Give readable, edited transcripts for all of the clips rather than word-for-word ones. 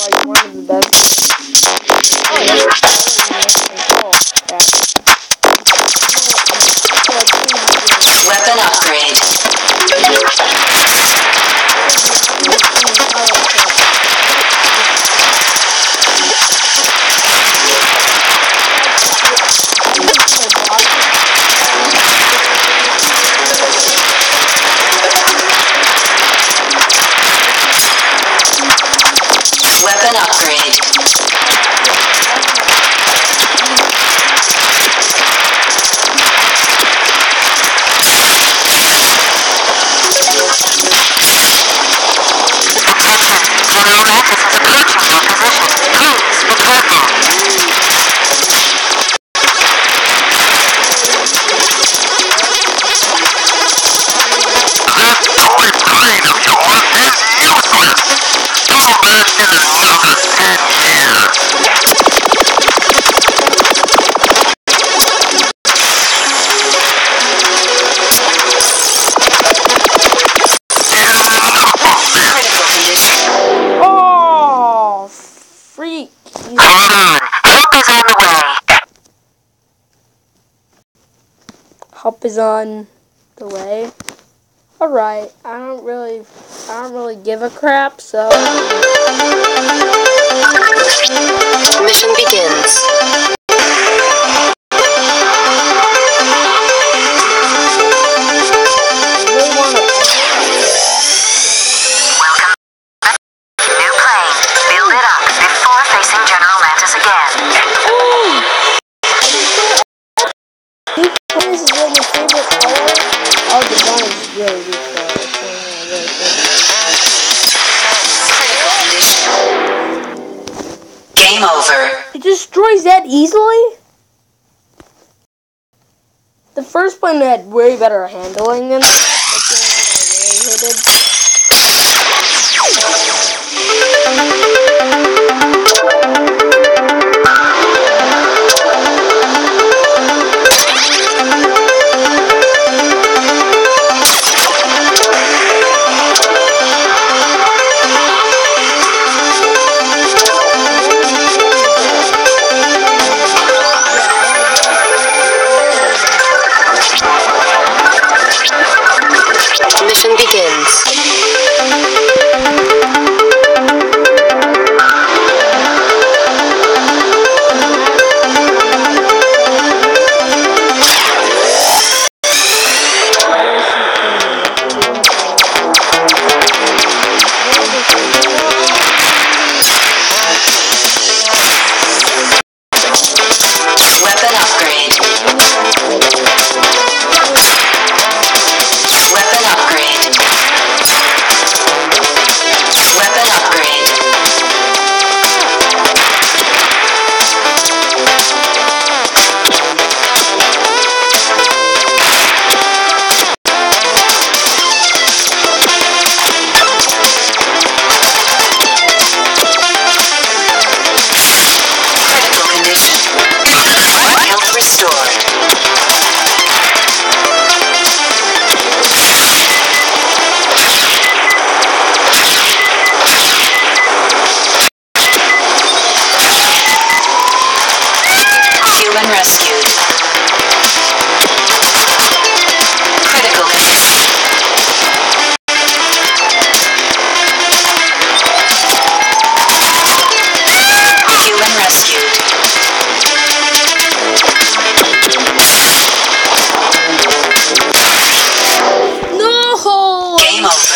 like one of the best. Oh, yeah. Weapon upgrade. Weapon upgrade. Oh, freak. Help is on the way. Alright, I don't really give a crap, so Mission begins. New plane. Build it up before facing General Mantis again. this is really my favorite color. Oh, the gun is really good color. Game over. It destroys that easily? The first one had way better handling than that. Mission begins. Weapon upgrade. Weapon upgrade. Weapon upgrade. Critical condition. Health restored. Human rescued. Critical condition. Human rescued. No! Game over.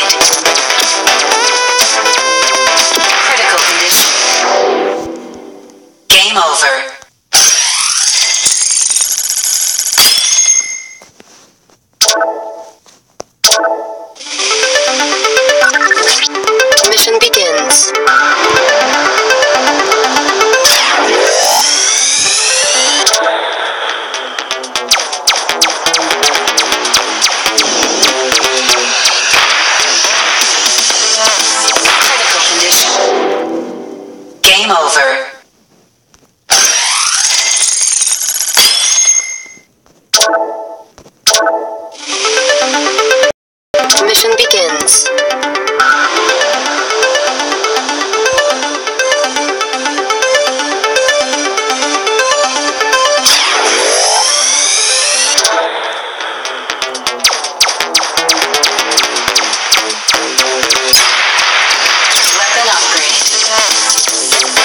upgrade. Critical condition. Game over. Mission begins. Critical condition. Game over. Mission begins. Weapon upgrade.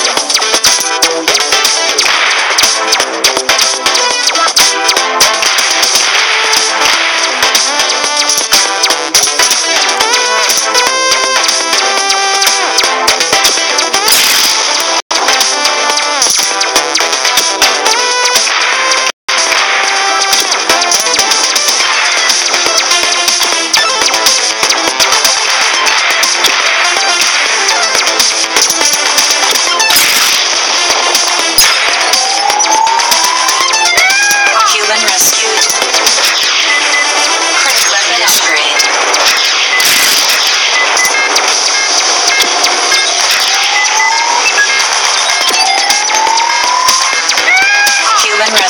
Human rescued. Critical weapon upgrade. Human rescued.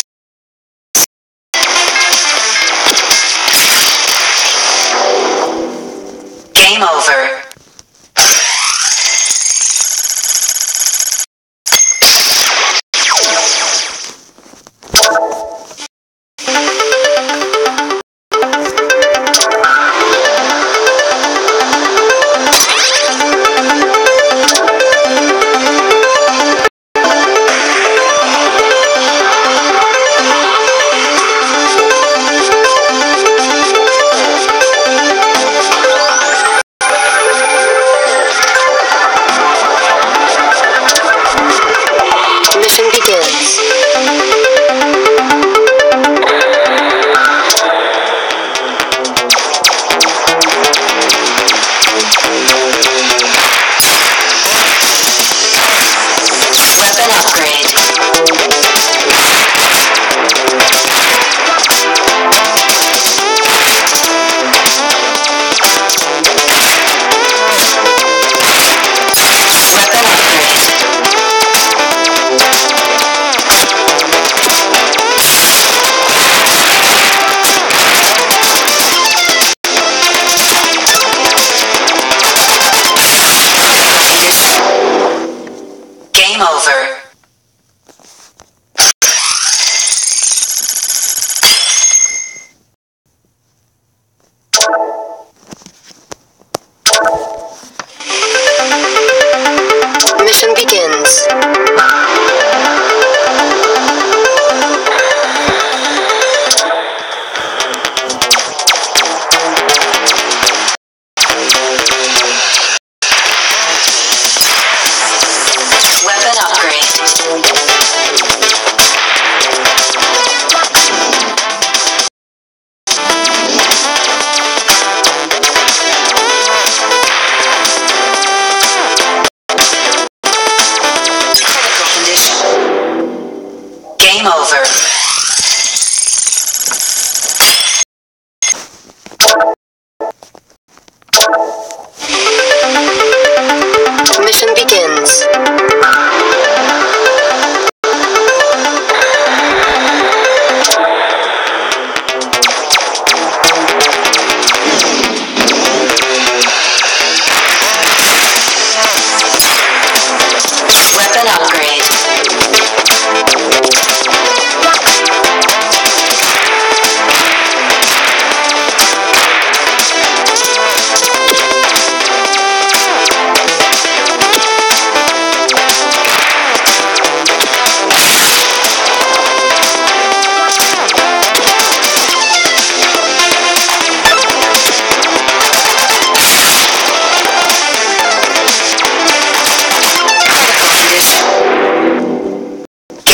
Game over.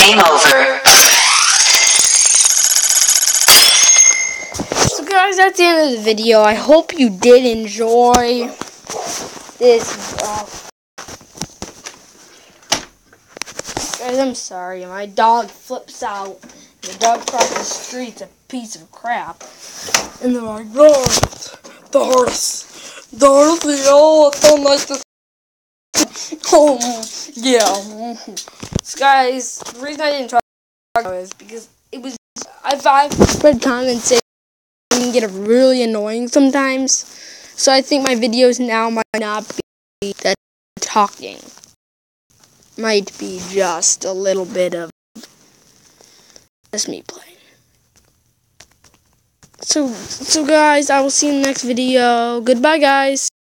Game over. So guys, that's the end of the video. I hope you did enjoy this. Guys, I'm sorry. My dog flips out. The dog crosses the street's a piece of crap. And they're like, Dorothy, oh, it's so nice to yeah. So guys, the reason I didn't talk about it is because it was, I've read comments saying it can get really annoying sometimes. So I think my videos now might not be that talking. Might be just a little bit of just me playing. So guys, I will see you in the next video. Goodbye, guys.